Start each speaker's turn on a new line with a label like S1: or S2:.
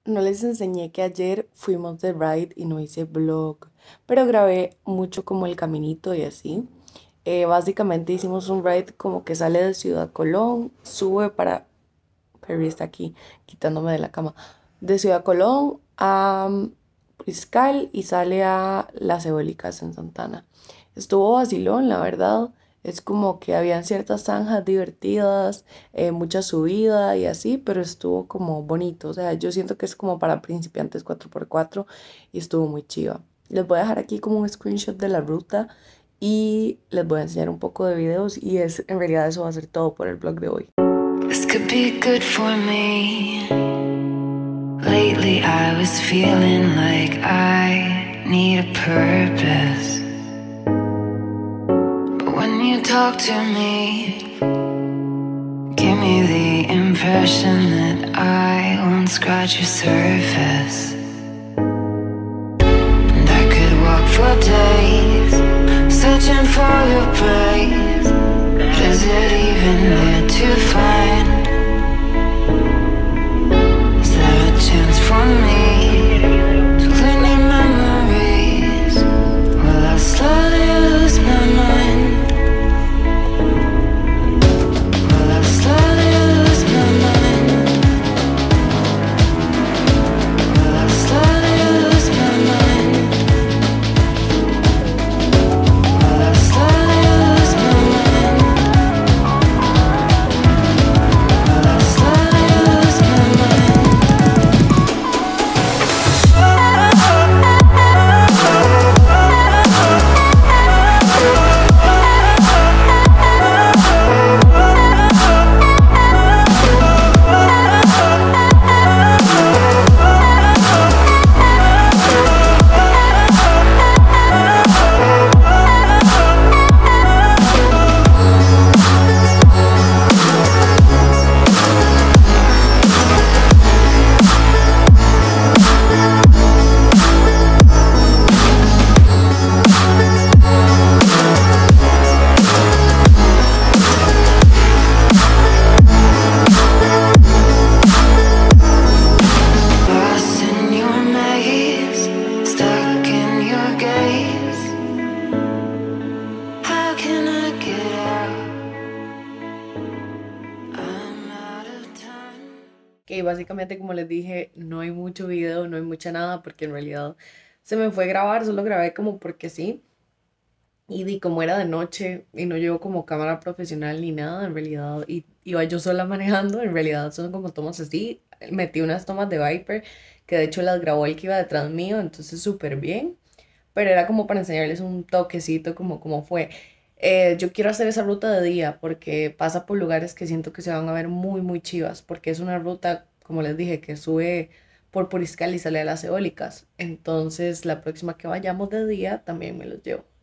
S1: No les enseñé que ayer fuimos de ride y no hice vlog, pero grabé mucho como el caminito y así. Básicamente hicimos un ride como que sale de Ciudad Colón, sube para... Perry está aquí quitándome de la cama. De Ciudad Colón a Priscal y sale a Las Eólicas en Santana. Estuvo vacilón, la verdad. Es como que habían ciertas zanjas divertidas, mucha subida y así, pero estuvo como bonito. O sea, yo siento que es como para principiantes 4x4 y estuvo muy chiva. Les voy a dejar aquí como un screenshot de la ruta y les voy a enseñar un poco de videos y en realidad eso va a ser todo por el vlog de hoy.
S2: This could be good for me. Lately I was feeling like I need a purpose. But when you talk to me, give me the impression that I won't scratch your surface. And I could walk for days, searching for your praise. But is it even there to find? Is there a chance for me to learn your memories? Will I slowly lose my mind? Will I slowly lose my mind? Will I slowly lose my mind? Will I slowly lose my mind? Will I slowly lose my mind? Lost in your maze, stuck in your gaze. How can I get out? I'm out of time.
S1: Que básicamente como les dije, no hay mucho video, no hay mucha nada, porque en realidad se me fue grabar, solo grabé como porque sí. Y di como era de noche y no llevo como cámara profesional ni nada, en realidad, y iba yo sola manejando, en realidad son como tomas así. Metí unas tomas de Viper, que de hecho las grabó el que iba detrás mío, entonces súper bien. Pero era como para enseñarles un toquecito como fue. Yo quiero hacer esa ruta de día porque pasa por lugares que siento que se van a ver muy, muy chivas, porque es una ruta, como les dije, que sube por Puriscal y sale a las eólicas. Entonces, la próxima que vayamos de día también me los llevo.